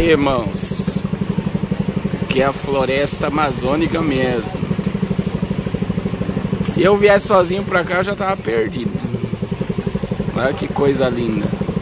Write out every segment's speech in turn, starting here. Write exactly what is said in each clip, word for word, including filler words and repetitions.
Aí, irmãos, que é a floresta amazônica mesmo. Se eu viesse sozinho pra cá, eu já tava perdido. Olha que coisa linda.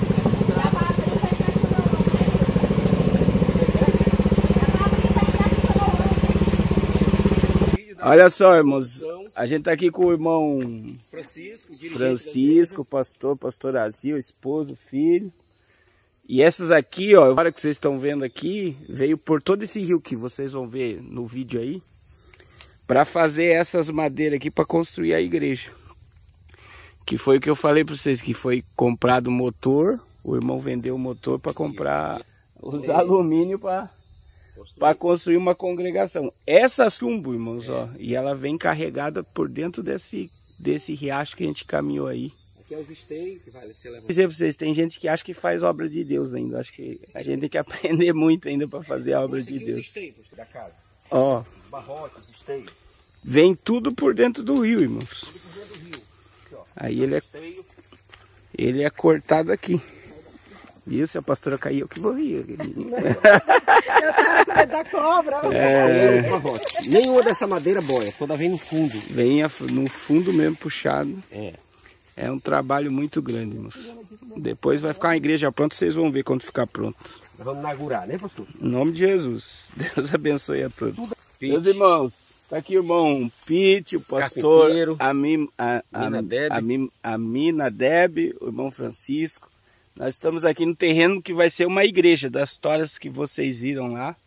Olha só, irmãos, a gente tá aqui com o irmão Francisco, Francisco, pastor, pastor Azil, esposo, filho. E essas aqui, ó, agora que vocês estão vendo aqui, veio por todo esse rio que vocês vão ver no vídeo aí, para fazer essas madeiras aqui para construir a igreja. Que foi o que eu falei para vocês, que foi comprado o motor, o irmão vendeu o motor para comprar os alumínio para para construir uma congregação. Essa chumbo, irmãos, ó, e ela vem carregada por dentro desse desse riacho que a gente caminhou aí. Aqui é os esteios que vai ser levado. Vou dizer para vocês, tem gente que acha que faz obra de Deus ainda. Acho que a gente tem que aprender muito ainda para fazer a obra de Deus. Os esteios da casa. Ó, os barrotes, os esteios. Vem tudo por dentro do rio, irmãos. Tudo por dentro do rio. Aqui, ó. Aí ele é, ele é cortado aqui. Viu? Se a pastora cair, eu que vou rir. Eu tava com medo da cobra. É... Nenhuma dessa madeira boia, toda vem no fundo. Vem no fundo mesmo, puxado. É. É um trabalho muito grande, irmãos. Depois vai ficar uma igreja pronta, vocês vão ver quando ficar pronto. Nós vamos inaugurar, né, pastor? Em nome de Jesus. Deus abençoe a todos. Meus irmãos, tá aqui o irmão Pete, o pastor Amim, a, a, Amim, Aminadeb, o irmão Francisco. Nós estamos aqui no terreno que vai ser uma igreja, das histórias que vocês viram lá.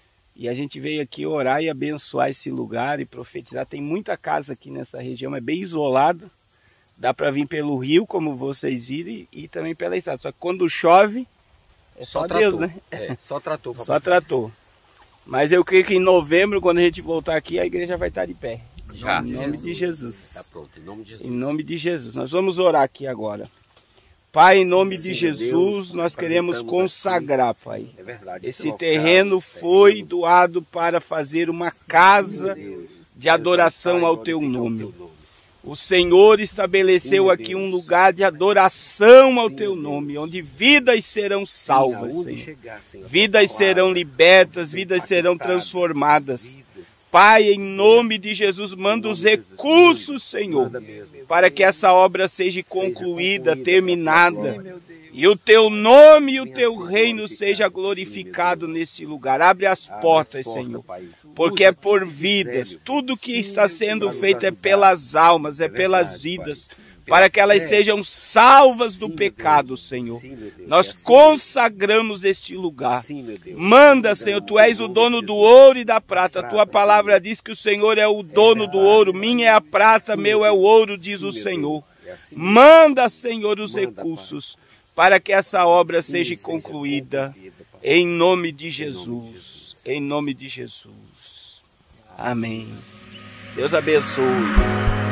E a gente veio aqui orar e abençoar esse lugar e profetizar. Tem muita casa aqui nessa região, é bem isolado. Dá para vir pelo rio, como vocês viram, e, e também pela estrada. Só que quando chove, é só, só Deus, né? É, só tratou. Só tratou. Mas eu creio que em novembro, quando a gente voltar aqui, a igreja vai estar de pé. Já. Em nome de Jesus. Tá pronto, em nome de Jesus. Em nome de Jesus. Nós vamos orar aqui agora. Pai, em nome Sim, de Jesus, Deus, nós queremos consagrar, assim, Pai. É verdade, esse esse terreno local, foi Senhor. doado para fazer uma casa Sim, de adoração Pai, ao Teu nome. nome. O Senhor estabeleceu Sim, aqui um lugar de adoração ao Sim, Teu nome, onde vidas serão salvas, Sim, Senhor. Chegar, Senhor. Vidas serão libertas, vidas serão transformadas. Pai, em nome de Jesus, manda os recursos, Senhor, para que essa obra seja concluída, terminada. E o Teu nome e o Teu reino seja glorificado nesse lugar. Abre as portas, Senhor, porque é por vidas. Tudo que está sendo feito é pelas almas, é pelas vidas, para que elas sejam salvas do pecado, Senhor. Nós consagramos este lugar. Manda, Senhor, Tu és o dono do ouro e da prata. A Tua palavra diz que o Senhor é o dono do ouro. Minha é a prata, meu é o ouro, diz o Senhor. Manda, Senhor, os recursos para que essa obra seja concluída. Em nome de Jesus. Em nome de Jesus. Amém. Deus abençoe.